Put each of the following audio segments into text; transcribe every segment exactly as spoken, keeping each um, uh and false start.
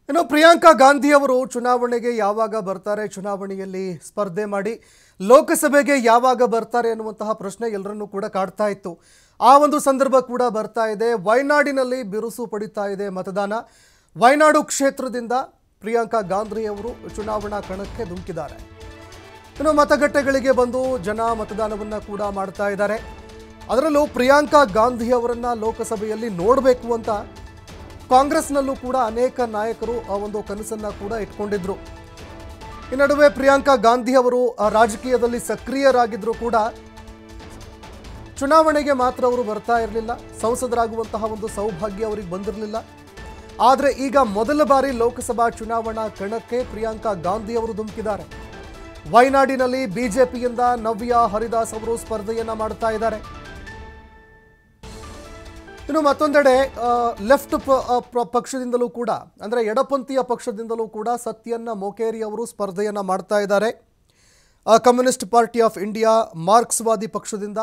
ಇನ್ನು ಪ್ರಿಯಾಂಕಾ ಗಾಂಧಿ ಅವರು ಚುನಾವಣೆಗೆ ಯಾವಾಗ ಬರ್ತಾರೆ, ಚುನಾವಣೆಯಲ್ಲಿ ಸ್ಪರ್ಧೆ ಮಾಡಿ ಲೋಕಸಭೆಗೆ ಯಾವಾಗ ಬರ್ತಾರೆ ಅನ್ನುವಂತಹ ಪ್ರಶ್ನೆ ಎಲ್ಲರನ್ನೂ ಕೂಡ ಕಾಡ್ತಾ ಇತ್ತು. ಆ ಒಂದು ಸಂದರ್ಭ ಕೂಡ ಬರ್ತಾ ಇದೆ. ವಯನಾಡಿನಲ್ಲಿ ಬಿರುಸು ಪಡಿತಾ ಇದೆ ಮತದಾನ. ವಯನಾಡು ಕ್ಷೇತ್ರದಿಂದ ಪ್ರಿಯಾಂಕಾ ಗಾಂಧಿ ಅವರು ಚುನಾವಣಾ ಕಣಕ್ಕೆ ಧುಮುಕಿದ್ದಾರೆ. ಇನ್ನು ಮತಗಟ್ಟೆಗಳಿಗೆ ಬಂದು ಜನ ಮತದಾನವನ್ನು ಕೂಡ ಮಾಡ್ತಾ ಇದ್ದಾರೆ. ಅದರಲ್ಲೂ ಪ್ರಿಯಾಂಕಾ ಗಾಂಧಿ ಅವರನ್ನು ಲೋಕಸಭೆಯಲ್ಲಿ ನೋಡಬೇಕು ಅಂತ ಕಾಂಗ್ರೆಸ್ನಲ್ಲೂ ಕೂಡ ಅನೇಕ ನಾಯಕರು ಆ ಒಂದು ಕನಸನ್ನು ಕೂಡ ಇಟ್ಕೊಂಡಿದ್ರು. ಈ ನಡುವೆ ಪ್ರಿಯಾಂಕಾ ಗಾಂಧಿ ಅವರು ರಾಜಕೀಯದಲ್ಲಿ ಸಕ್ರಿಯರಾಗಿದ್ದರೂ ಕೂಡ ಚುನಾವಣೆಗೆ ಮಾತ್ರ ಅವರು ಬರ್ತಾ ಇರಲಿಲ್ಲ. ಸಂಸದರಾಗುವಂತಹ ಒಂದು ಸೌಭಾಗ್ಯ ಅವರಿಗೆ ಬಂದಿರಲಿಲ್ಲ. ಆದರೆ ಈಗ ಮೊದಲ ಬಾರಿ ಲೋಕಸಭಾ ಚುನಾವಣಾ ಕಣಕ್ಕೆ ಪ್ರಿಯಾಂಕಾ ಗಾಂಧಿ ಅವರು ಧುಮುಕಿದ್ದಾರೆ. ವಯನಾಡಿನಲ್ಲಿ ಬಿಜೆಪಿಯಿಂದ ನವ್ಯ ಹರಿದಾಸ್ ಅವರು ಸ್ಪರ್ಧೆಯನ್ನ ಮಾಡ್ತಾ ಇದ್ದಾರೆ. ಇನ್ನು ಮತ್ತೊಂದೆಡೆ ಲೆಫ್ಟ್ ಪಕ್ಷದಿಂದಲೂ ಕೂಡ ಅಂದರೆ ಎಡಪಂಥೀಯ ಪಕ್ಷದಿಂದಲೂ ಕೂಡ ಸತ್ಯನ್ ಮೊಕೇರಿ ಅವರು ಸ್ಪರ್ಧೆಯನ್ನು ಮಾಡ್ತಾ ಇದ್ದಾರೆ. ಕಮ್ಯುನಿಸ್ಟ್ ಪಾರ್ಟಿ ಆಫ್ ಇಂಡಿಯಾ ಮಾರ್ಕ್ಸ್ವಾದಿ ಪಕ್ಷದಿಂದ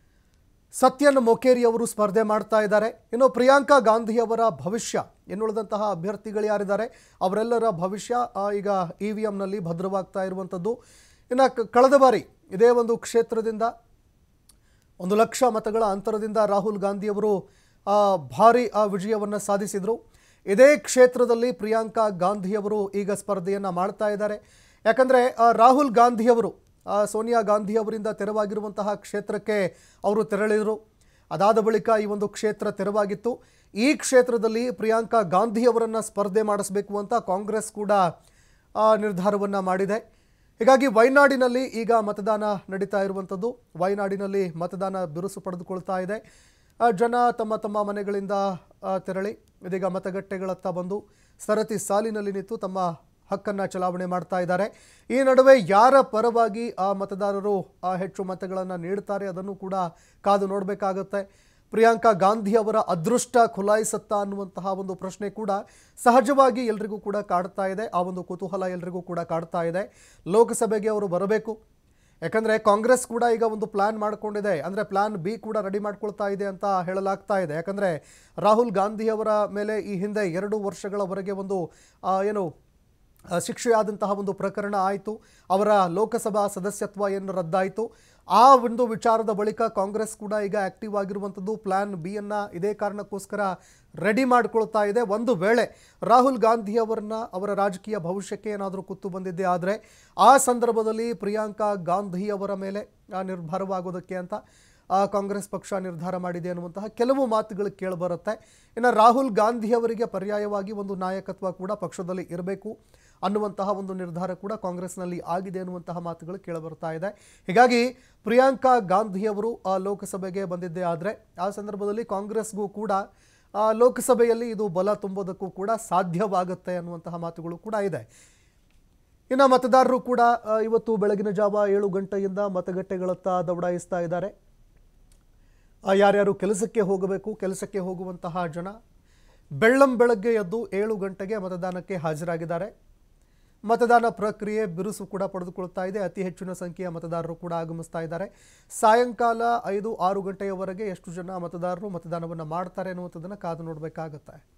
ಸತ್ಯನ್ ಮೊಕೇರಿ ಅವರು ಸ್ಪರ್ಧೆ ಮಾಡ್ತಾ ಇದ್ದಾರೆ. ಇನ್ನು ಪ್ರಿಯಾಂಕಾ ಗಾಂಧಿ ಅವರ ಭವಿಷ್ಯ ಎನ್ನುಳಿದಂತಹ ಅಭ್ಯರ್ಥಿಗಳು ಯಾರಿದ್ದಾರೆ ಅವರೆಲ್ಲರ ಭವಿಷ್ಯ ಈಗ ಇ ವಿ ಎಂನಲ್ಲಿ ಭದ್ರವಾಗ್ತಾ ಇರುವಂಥದ್ದು. ಇನ್ನು ಕಳೆದ ಬಾರಿ ಇದೇ ಒಂದು ಕ್ಷೇತ್ರದಿಂದ ಒಂದು ಲಕ್ಷ ಮತಗಳ ಅಂತರದಿಂದ ರಾಹುಲ್ ಗಾಂಧಿ ಅವರು ಭಾರಿ ವಿಜಯವನ್ನು ಸಾಧಿಸಿದರು. ಇದೇ ಕ್ಷೇತ್ರದಲ್ಲಿ ಪ್ರಿಯಾಂಕಾ ಗಾಂಧಿಯವರು ಈಗ ಸ್ಪರ್ಧೆಯನ್ನು ಮಾಡ್ತಾ ಇದ್ದಾರೆ. ಯಾಕಂದರೆ ರಾಹುಲ್ ಗಾಂಧಿಯವರು ಸೋನಿಯಾ ಗಾಂಧಿ ಅವರಿಂದ ತೆರವಾಗಿರುವಂತಹ ಕ್ಷೇತ್ರಕ್ಕೆ ಅವರು ತೆರಳಿದರು. ಅದಾದ ಬಳಿಕ ಈ ಒಂದು ಕ್ಷೇತ್ರ ತೆರವಾಗಿತ್ತು. ಈ ಕ್ಷೇತ್ರದಲ್ಲಿ ಪ್ರಿಯಾಂಕಾ ಗಾಂಧಿಯವರನ್ನು ಸ್ಪರ್ಧೆ ಮಾಡಿಸಬೇಕು ಅಂತ ಕಾಂಗ್ರೆಸ್ ಕೂಡ ನಿರ್ಧಾರವನ್ನು ಮಾಡಿದೆ. ಹೀಗಾಗಿ ವಯನಾಡಿನಲ್ಲಿ ಈಗ ಮತದಾನ ನಡೀತಾ ಇರುವಂಥದ್ದು. ವಯನಾಡಿನಲ್ಲಿ ಮತದಾನ ಬಿರುಸು ಪಡೆದುಕೊಳ್ತಾ ಇದೆ. ಜನ ತಮ್ಮ ತಮ್ಮ ಮನೆಗಳಿಂದ ತೆರಳಿ ಇದೀಗ ಮತಗಟ್ಟೆಗಳತ್ತ ಬಂದು ಸರತಿ ಸಾಲಿನಲ್ಲಿ ನಿಂತು ತಮ್ಮ ಹಕ್ಕನ್ನು ಚಲಾವಣೆ ಮಾಡ್ತಾ ಇದ್ದಾರೆ. ಈ ನಡುವೆ ಯಾರ ಪರವಾಗಿ ಆ ಮತದಾರರು ಆ ಹೆಚ್ಚು ಮತಗಳನ್ನು ನೀಡ್ತಾರೆ ಅದನ್ನು ಕೂಡ ಕಾದು ನೋಡಬೇಕಾಗತ್ತೆ. ಪ್ರಿಯಾಂಕಾ ಗಾಂಧಿ ಅವರ ಅದೃಷ್ಟ ಖುಲಾಯಿಸುತ್ತಾ ಅನ್ನುವಂತಹ ಒಂದು ಪ್ರಶ್ನೆ ಕೂಡ ಸಹಜವಾಗಿ ಎಲ್ರಿಗೂ ಕೂಡ ಕಾಡ್ತಾ ಇದೆ. ಆ ಒಂದು ಕುತೂಹಲ ಎಲ್ರಿಗೂ ಕೂಡ ಕಾಡ್ತಾ ಇದೆ. ಲೋಕಸಭೆಗೆ ಅವರು ಬರಬೇಕು. ಯಾಕಂದರೆ ಕಾಂಗ್ರೆಸ್ ಕೂಡ ಈಗ ಒಂದು ಪ್ಲ್ಯಾನ್ ಮಾಡಿಕೊಂಡಿದೆ. ಅಂದರೆ ಪ್ಲ್ಯಾನ್ ಬಿ ಕೂಡ ರೆಡಿ ಮಾಡ್ಕೊಳ್ತಾ ಇದೆ ಅಂತ ಹೇಳಲಾಗ್ತಾ ಇದೆ. ಯಾಕಂದರೆ ರಾಹುಲ್ ಗಾಂಧಿ ಅವರ ಮೇಲೆ ಈ ಹಿಂದೆ ಎರಡು ವರ್ಷಗಳವರೆಗೆ ಒಂದು ಏನು ಶಿಕ್ಷೆಯಾದಂತಹ ಒಂದು ಪ್ರಕರಣ ಆಯಿತು. ಅವರ ಲೋಕಸಭಾ ಸದಸ್ಯತ್ವ ಏನು ರದ್ದಾಯಿತು. ಆ ಒಂದು ವಿಚಾರದ ಬಳಿಕ ಕಾಂಗ್ರೆಸ್ ಕೂಡ ಈಗ ಆ್ಯಕ್ಟಿವ್ ಆಗಿರುವಂಥದ್ದು. ಪ್ಲ್ಯಾನ್ ಬಿಯನ್ನು ಇದೇ ಕಾರಣಕ್ಕೋಸ್ಕರ ರೆಡಿ ಮಾಡಿಕೊಳ್ತಾ ಇದೆ. ಒಂದು ವೇಳೆ ರಾಹುಲ್ ಗಾಂಧಿ ಅವರನ್ನ ಅವರ ರಾಜಕೀಯ ಭವಿಷ್ಯಕ್ಕೆ ಏನಾದರೂ ಕುತ್ತು ಬಂದಿದ್ದೆ ಆದರೆ ಆ ಸಂದರ್ಭದಲ್ಲಿ ಪ್ರಿಯಾಂಕಾ ಗಾಂಧಿ ಅವರ ಮೇಲೆ ನಿರ್ಭರವಾಗೋದಕ್ಕೆ ಅಂತ ಕಾಂಗ್ರೆಸ್ ಪಕ್ಷ ನಿರ್ಧಾರ ಮಾಡಿದೆ ಅನ್ನುವಂತಹ ಕೆಲವು ಮಾತುಗಳು ಕೇಳಿಬರುತ್ತೆ. ಇನ್ನು ರಾಹುಲ್ ಗಾಂಧಿ ಅವರಿಗೆ ಪರ್ಯಾಯವಾಗಿ ಒಂದು ನಾಯಕತ್ವ ಕೂಡ ಪಕ್ಷದಲ್ಲಿ ಇರಬೇಕು ಅನ್ನುವಂತಹ ಒಂದು ನಿರ್ಧಾರ ಕೂಡ ಕಾಂಗ್ರೆಸ್ನಲ್ಲಿ ಆಗಿದೆ ಅನ್ನುವಂತಹ ಮಾತುಗಳು ಕೇಳಿಬರ್ತಾ ಇದೆ. ಹೀಗಾಗಿ ಪ್ರಿಯಾಂಕಾ ಗಾಂಧಿ ಅವರು ಲೋಕಸಭೆಗೆ ಬಂದಿದ್ದೇ ಆದರೆ ಆ ಸಂದರ್ಭದಲ್ಲಿ ಕಾಂಗ್ರೆಸ್ಗೂ ಕೂಡ ಲೋಕಸಭೆಯಲ್ಲಿ ಇದು ಬಲ ತುಂಬೋದಕ್ಕೂ ಕೂಡ ಸಾಧ್ಯವಾಗುತ್ತೆ ಅನ್ನುವಂತಹ ಮಾತುಗಳು ಕೂಡ ಇದೆ. ಇನ್ನು ಮತದಾರರು ಕೂಡ ಇವತ್ತು ಬೆಳಗಿನ ಜಾವ ಏಳು ಗಂಟೆಯಿಂದ ಮತಗಟ್ಟೆಗಳತ್ತ ದೌಡಾಯಿಸ್ತಾ ಇದ್ದಾರೆ. ಯಾರ್ಯಾರು ಕೆಲಸಕ್ಕೆ ಹೋಗಬೇಕು, ಕೆಲಸಕ್ಕೆ ಹೋಗುವಂತಹ ಜನ ಬೆಳ್ಳಂ ಬೆಳಗ್ಗೆ ಎದ್ದು ಏಳು ಗಂಟೆಗೆ ಮತದಾನಕ್ಕೆ ಹಾಜರಾಗಿದ್ದಾರೆ. ಮತದಾನ ಪ್ರಕ್ರಿಯೆ ಬಿರುಸು ಕೂಡ ಪಡೆದುಕೊಳ್ತಾ ಇದೆ. ಅತಿ ಹೆಚ್ಚಿನ ಸಂಖ್ಯೆಯ ಮತದಾರರು ಕೂಡ ಆಗಮಿಸ್ತಾ ಇದ್ದಾರೆ. ಸಾಯಂಕಾಲ ಐದು ಆರು ಗಂಟೆಯವರೆಗೆ ಎಷ್ಟು ಜನ ಮತದಾರರು ಮತದಾನವನ್ನು ಮಾಡ್ತಾರೆ ಅನ್ನುವಂಥದ್ದನ್ನು ಕಾದು ನೋಡಬೇಕಾಗತ್ತೆ.